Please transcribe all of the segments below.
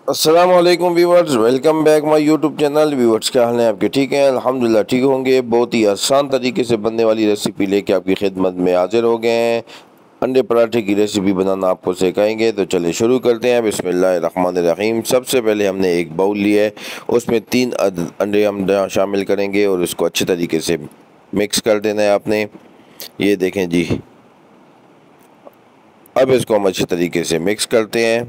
अस्सलामुअलैकुम viewers, welcome back my YouTube channel. Viewers, क्या हाल है आपके? ठीक हैं? अल्हम्दुलिल्लाह ठीक होंगे। बहुत ही आसान तरीके से बनने वाली रेसिपी लेके आपकी खिदमत में हाजिर हो गए हैं। अंडे पराठे की रेसिपी बनाना आपको सिखाएंगे, तो चलिए शुरू करते हैं। बिस्मिल्लाहिर्रहमानिर्रहीम। सबसे पहले हमने एक बाउल लिया है, उसमें 3 अंडे हम शामिल करेंगे और इसको अच्छे तरीके से मिक्स कर देना है आपने। ये देखें जी, अब इसको हम अच्छे तरीके से मिक्स करते हैं।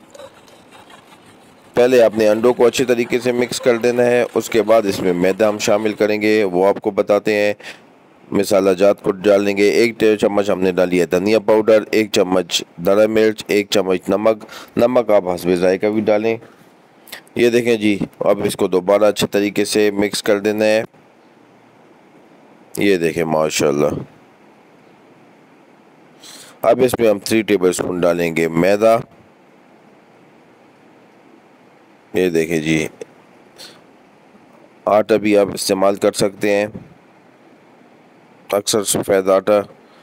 पहले आपने अंडों को अच्छे तरीके से मिक्स कर देना है, उसके बाद इसमें मैदा हम शामिल करेंगे, वो आपको बताते हैं। मसाला जात को डाल देंगे। 1 चम्मच हमने डाली है धनिया पाउडर, 1 चम्मच दरा मिर्च, 1 चम्मच नमक। नमक आप हस्बे जायका भी डालें। ये देखें जी, अब इसको दोबारा अच्छे तरीके से मिक्स कर देना है। ये देखें माशाल्लाह। अब इसमें हम 3 टेबल स्पून डालेंगे मैदा। ये देखें जी, आटा भी आप इस्तेमाल कर सकते हैं, अक्सर सफ़ेद आटा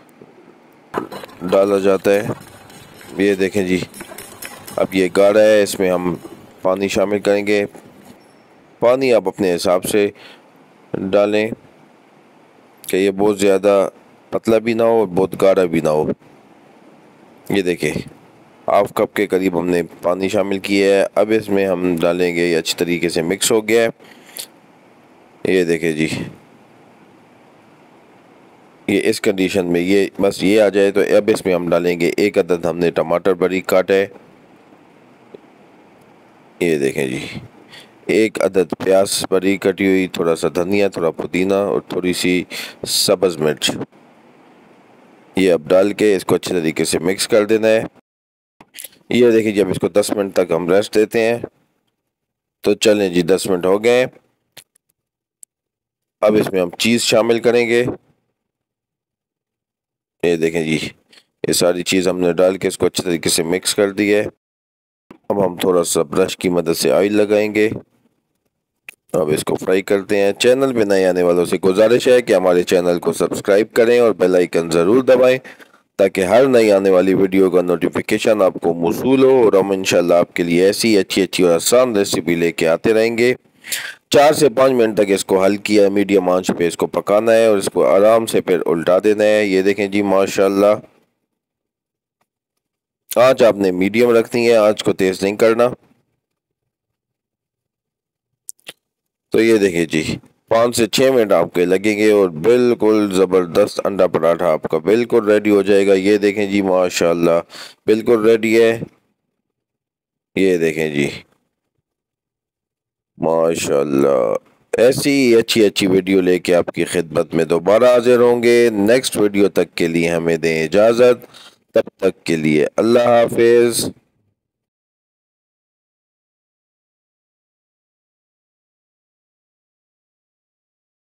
डाला जाता है। ये देखें जी, अब ये गाढ़ा है, इसमें हम पानी शामिल करेंगे। पानी आप अपने हिसाब से डालें कि ये बहुत ज़्यादा पतला भी ना हो और बहुत गाढ़ा भी ना हो। ये देखें, हाफ कप के करीब हमने पानी शामिल किया है। अब इसमें हम डालेंगे, ये अच्छी तरीके से मिक्स हो गया है। ये देखें जी, ये इस कंडीशन में ये बस ये आ जाए, तो अब इसमें हम डालेंगे 1 अदद हमने टमाटर बारीक काटा है। ये देखें जी, 1 अदद प्याज बारीक कटी हुई, थोड़ा सा धनिया, थोड़ा पुदीना और थोड़ी सी सब्ज़ मिर्च। ये अब डाल के इसको अच्छे तरीके से मिक्स कर देना है। ये देखिए, जब इसको 10 मिनट तक हम रेस्ट देते हैं, तो चलें जी, 10 मिनट हो गए। अब इसमें हम चीज़ शामिल करेंगे। ये देखें जी, ये सारी चीज़ हमने डाल के इसको अच्छे तरीके से मिक्स कर दिया है। अब हम थोड़ा सा ब्रश की मदद से ऑयल लगाएंगे। अब इसको फ्राई करते हैं। चैनल पे नए आने वालों से गुजारिश है कि हमारे चैनल को सब्सक्राइब करें और बेल आइकन ज़रूर दबाएं, ताकि हर नई आने वाली वीडियो का नोटिफिकेशन आपको मौसूल हो। और हम इंशाल्लाह आपके लिए ऐसी अच्छी अच्छी और आसान रेसिपी लेके आते रहेंगे। 4 से 5 मिनट तक इसको हल्की या मीडियम आंच पे इसको पकाना है और इसको आराम से फिर उल्टा देना है। ये देखें जी माशाल्लाह, आंच आपने मीडियम रखनी है, आंच को तेज नहीं करना। तो ये देखिए जी, 5 से 6 मिनट आपके लगेंगे और बिल्कुल ज़बरदस्त अंडा पराठा आपका बिल्कुल रेडी हो जाएगा। ये देखें जी माशाल्लाह, बिल्कुल रेडी है। ये देखें जी माशाल्लाह, ऐसी अच्छी अच्छी वीडियो लेके आपकी खिदमत में दोबारा हाजिर होंगे। नेक्स्ट वीडियो तक के लिए हमें दें इजाज़त। तब तक के लिए अल्लाह हाफिज़।